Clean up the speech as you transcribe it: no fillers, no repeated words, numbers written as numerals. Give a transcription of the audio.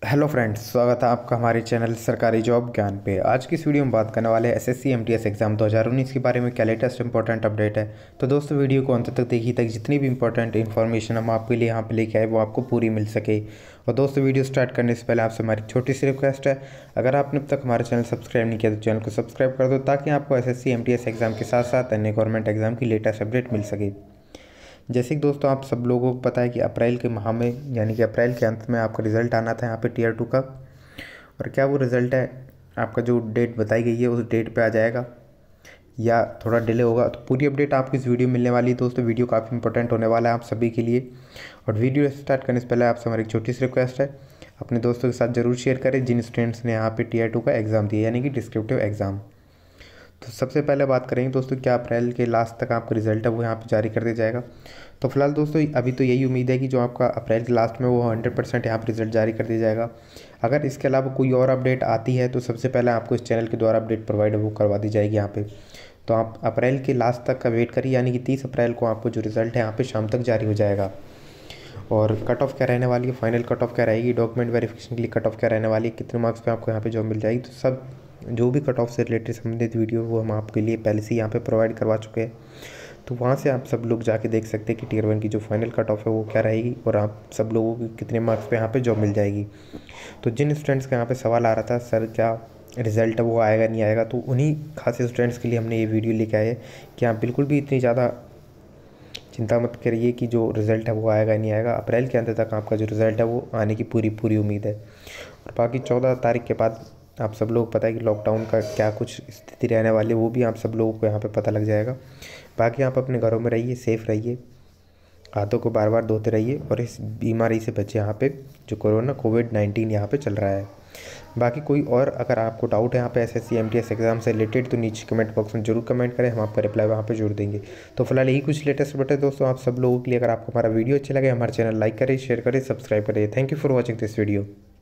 Hello friends, स्वागत है आपका हमारे चैनल सरकारी जॉब ज्ञान पे। आज की इस वीडियो में बात करने वाले हैं एसएससी एमटीएस एग्जाम 2019 के बारे में। क्या लेटेस्ट इंपॉर्टेंट अपडेट है। तो दोस्तों वीडियो को अंत तक देखिए तक जितनी भी इंपॉर्टेंट इन्फॉर्मेशन हम आपके लिए यहाँ पे लेके आए वो आपको पूरी मिल सके। और दोस्तों वीडियो स्टार्ट करने से पहले आपसे हमारी छोटी सी रिक्वेस्ट है, अगर आपने अब तक हमारा चैनल सब्सक्राइब नहीं किया तो चैनल को सब्सक्राइब कर दो ताकि आपको एसएससी एमटीएस एग्जाम के साथ साथ अन्य गवर्नमेंट एग्जाम की लेटेस्ट अपडेट मिल सके। जैसे कि दोस्तों आप सब लोगों को पता है कि अप्रैल के माह में यानी कि अप्रैल के अंत में आपका रिज़ल्ट आना था यहाँ पे टीयर 2 का। और क्या वो रिज़ल्ट है आपका जो डेट बताई गई है उस डेट पे आ जाएगा या थोड़ा डिले होगा, तो पूरी अपडेट आपको इस वीडियो में मिलने वाली है। दोस्तों वीडियो काफ़ी इंपॉर्टेंट होने वाला है आप सभी के लिए। और वीडियो स्टार्ट करने से पहले आपसे हमारी एक छोटी सी रिक्वेस्ट है, अपने दोस्तों के साथ ज़रूर शेयर करें जिन स्टूडेंट्स ने यहाँ पे टीयर 2 का एग्ज़ाम दिया यानी कि डिस्क्रिप्टिव एग्ज़ाम। तो सबसे पहले बात करेंगे दोस्तों, क्या अप्रैल के लास्ट तक आपका रिज़ल्ट है वो यहाँ पे जारी कर दिया जाएगा। तो फिलहाल दोस्तों अभी तो यही उम्मीद है कि जो आपका अप्रैल के लास्ट में वो 100% यहाँ पर रिज़ल्ट जारी कर दिया जाएगा। अगर इसके अलावा कोई और अपडेट आती है तो सबसे पहले आपको इस चैनल के द्वारा अपडेट प्रोवाइड वो करवा दी जाएगी यहाँ पे। तो आप अप्रैल के लास्ट तक का वेट करिए, यानी कि 30 अप्रैल को आपको जो रिज़ल्ट है यहाँ पे शाम तक जारी हो जाएगा। और कट ऑफ क्या रहने वाली है, फाइनल कट ऑफ क्या रहेगी, डॉक्यूमेंट वेरिफिकेशन के लिए कट ऑफ क्या रहने वाली है, कितने मार्क्स पे आपको यहाँ पे जॉब मिल जाएगी, तो सब जो भी कट ऑफ से रिलेटेड संबंधित वीडियो वो हम आपके लिए पहले से यहाँ पे प्रोवाइड करवा चुके हैं। तो वहाँ से आप सब लोग जाके देख सकते हैं कि टीयर 1 की जो फाइनल कट ऑफ है वो क्या रहेगी और आप सब लोगों को कितने मार्क्स पे यहाँ पे जॉब मिल जाएगी। तो जिन स्टूडेंट्स का यहाँ पे सवाल आ रहा था सर क्या रिज़ल्ट है वो आएगा नहीं आएगा, तो उन्हीं खास स्टूडेंट्स के लिए हमने ये वीडियो लेके आए कि आप बिल्कुल भी इतनी ज़्यादा चिंता मत करिए कि जो रिज़ल्ट है वो आएगा नहीं आएगा। अप्रैल के अंत तक आपका जो रिज़ल्ट है वो आने की पूरी उम्मीद है। और बाकी 14 तारीख के बाद आप सब लोग पता है कि लॉकडाउन का क्या कुछ स्थिति रहने वाली है वो भी आप सब लोगों को यहाँ पे पता लग जाएगा। बाकी आप अपने घरों में रहिए, सेफ़ रहिए, हाथों को बार बार धोते रहिए और इस बीमारी से बचे यहाँ पे जो कोविड-19 यहाँ पे चल रहा है। बाकी कोई और अगर आपको डाउट है यहाँ पे एसएससी एमटीएस एग्जाम से रिलेटेड तो नीचे कमेंट बॉक्स में जरूर कमेंट करें, हम आपका रिप्लाई वहाँ पे जरूर देंगे। तो फिलहाल यही कुछ लेटेस्ट अपडेट है दोस्तों आप सब लोगों के लिए। अगर आपको हमारा वीडियो अच्छा लगे हमारे चैनल लाइक करें, शेयर करें, सब्सक्राइब करें। Thank you for watching this video.